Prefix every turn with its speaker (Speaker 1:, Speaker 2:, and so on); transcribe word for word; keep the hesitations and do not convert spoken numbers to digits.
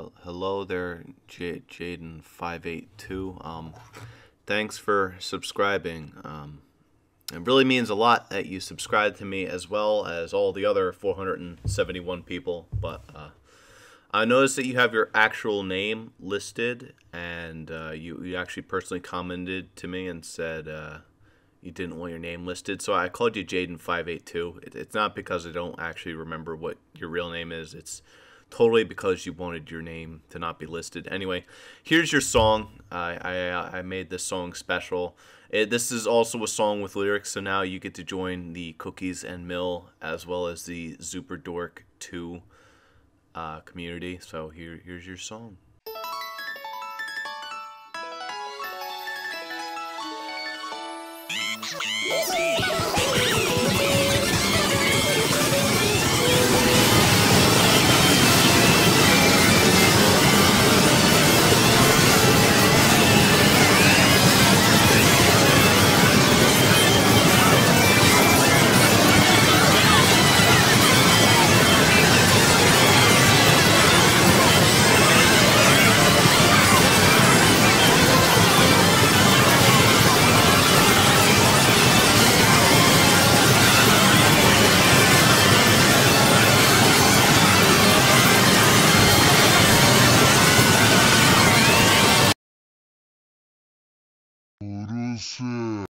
Speaker 1: hello there, J Jaden five eight two. Um, thanks for subscribing. Um, it really means a lot that you subscribe to me as well as all the other four hundred seventy-one people. But uh, I noticed that you have your actual name listed, and uh, you you actually personally commented to me and said uh, you didn't want your name listed. So I called you Jaden five eight two. It, it's not because I don't actually remember what your real name is. It's totally because you wanted your name to not be listed. Anyway, here's your song. I I, I made this song special. It, this is also a song with lyrics, so now you get to join the Cookies and Mill as well as the Super Dork two uh, community. So here here's your song.
Speaker 2: Bossrosslp.